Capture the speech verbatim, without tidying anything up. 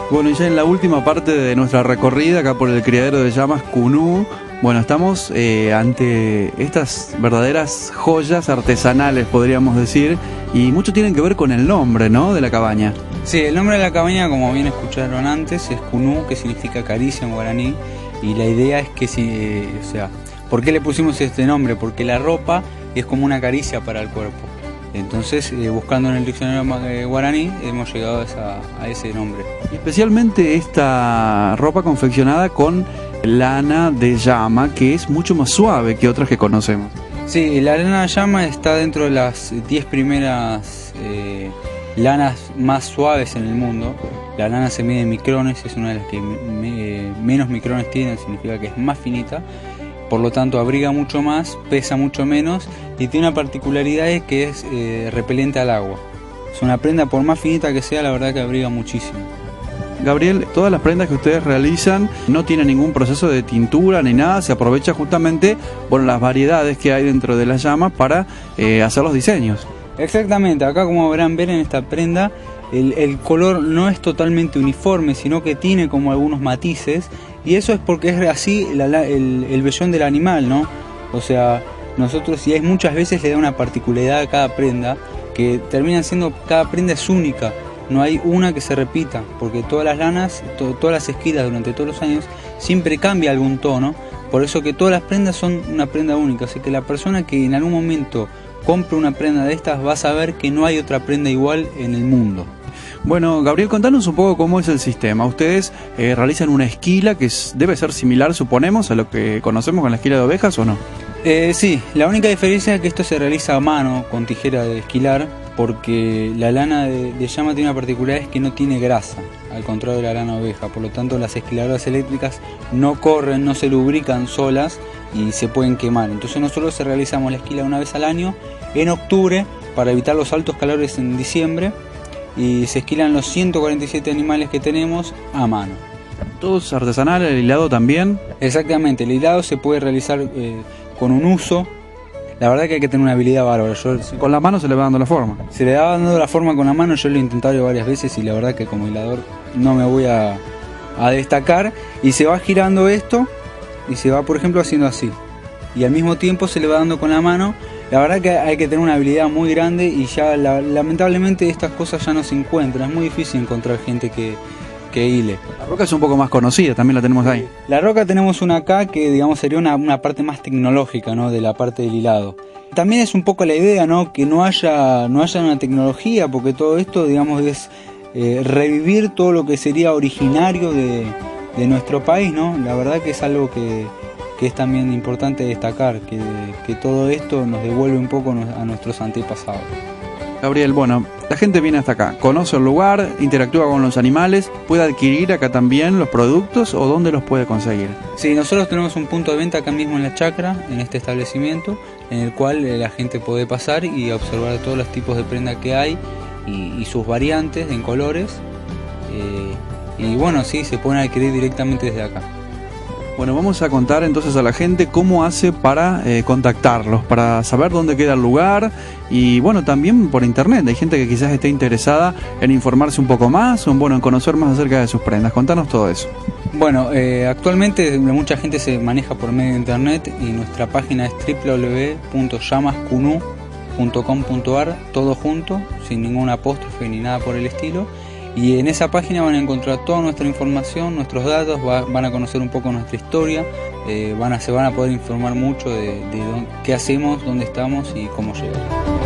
Bueno, y ya en la última parte de nuestra recorrida acá por el criadero de llamas Cunú, bueno, estamos eh, ante estas verdaderas joyas artesanales, podríamos decir, y mucho tienen que ver con el nombre, ¿no?, de la cabaña. Sí, el nombre de la cabaña, como bien escucharon antes, es Cunú, que significa caricia en guaraní, y la idea es que, si, eh, o sea, ¿por qué le pusimos este nombre? Porque la ropa es como una caricia para el cuerpo. Entonces, eh, buscando en el diccionario eh, guaraní, hemos llegado a, esa, a ese nombre. Y especialmente esta ropa confeccionada con lana de llama, que es mucho más suave que otras que conocemos. Sí, la lana de llama está dentro de las diez primeras eh, lanas más suaves en el mundo. La lana se mide en micrones, es una de las que me, menos micrones tiene, significa que es más finita. Por lo tanto, abriga mucho más, pesa mucho menos y tiene una particularidad que es eh, repelente al agua. Es una prenda, por más finita que sea, la verdad que abriga muchísimo. Gabriel, todas las prendas que ustedes realizan no tienen ningún proceso de tintura ni nada, se aprovecha justamente por las variedades que hay dentro de las llamas para eh, hacer los diseños. Exactamente, acá como verán ver en esta prenda, el, el color no es totalmente uniforme, sino que tiene como algunos matices, y eso es porque es así la, la, el, el vellón del animal, ¿no? O sea, nosotros, y hay muchas veces le da una particularidad a cada prenda, que terminan siendo, cada prenda es única, no hay una que se repita, porque todas las lanas, to, todas las esquilas durante todos los años, siempre cambia algún tono, por eso que todas las prendas son una prenda única, así que la persona que en algún momento compre una prenda de estas va a saber que no hay otra prenda igual en el mundo. Bueno, Gabriel, contanos un poco cómo es el sistema. Ustedes eh, realizan una esquila que es, debe ser similar, suponemos, a lo que conocemos con la esquila de ovejas, ¿o no? Eh, sí, la única diferencia es que esto se realiza a mano, con tijera de esquilar, porque la lana de, de llama tiene una particularidad, es que no tiene grasa, al contrario de la lana de oveja. Por lo tanto, las esquiladoras eléctricas no corren, no se lubrican solas y se pueden quemar. Entonces nosotros realizamos la esquila una vez al año, en octubre, para evitar los altos calores en diciembre, y se esquilan los ciento cuarenta y siete animales que tenemos a mano. ¿Todo es artesanal, el hilado también? Exactamente, el hilado se puede realizar eh, con un uso. La verdad que hay que tener una habilidad bárbara. Yo, con la mano se le va dando la forma. Se le va dando la forma con la mano, yo lo he intentado varias veces y la verdad que como hilador no me voy a, a destacar. Y se va girando esto y se va, por ejemplo, haciendo así. Y al mismo tiempo se le va dando con la mano. La verdad que hay que tener una habilidad muy grande y ya la, lamentablemente estas cosas ya no se encuentran. Es muy difícil encontrar gente que, que hile. La roca es un poco más conocida, también la tenemos ahí. La roca tenemos una acá que, digamos, sería una, una parte más tecnológica, ¿no?, de la parte del hilado. También es un poco la idea, ¿no?, que no haya, no haya una tecnología, porque todo esto, digamos, es eh, revivir todo lo que sería originario de, de nuestro país, ¿no? La verdad que es algo que, que es también importante destacar, que, que todo esto nos devuelve un poco a nuestros antepasados. Gabriel, bueno, la gente viene hasta acá, conoce el lugar, interactúa con los animales, ¿puede adquirir acá también los productos o dónde los puede conseguir? Sí, nosotros tenemos un punto de venta acá mismo en la chacra, en este establecimiento, en el cual la gente puede pasar y observar todos los tipos de prenda que hay y, y sus variantes en colores. Eh, y bueno, sí, se pueden adquirir directamente desde acá. Bueno, vamos a contar entonces a la gente cómo hace para eh, contactarlos, para saber dónde queda el lugar y bueno, también por internet. Hay gente que quizás esté interesada en informarse un poco más o bueno, en conocer más acerca de sus prendas. Contanos todo eso. Bueno, eh, actualmente mucha gente se maneja por medio de internet y nuestra página es w w w punto llamas cunú punto com punto a r, todo junto, sin ningún apóstrofe ni nada por el estilo. Y en esa página van a encontrar toda nuestra información, nuestros datos, va, van a conocer un poco nuestra historia, eh, van a, se van a poder informar mucho de, de dónde, qué hacemos, dónde estamos y cómo llegar.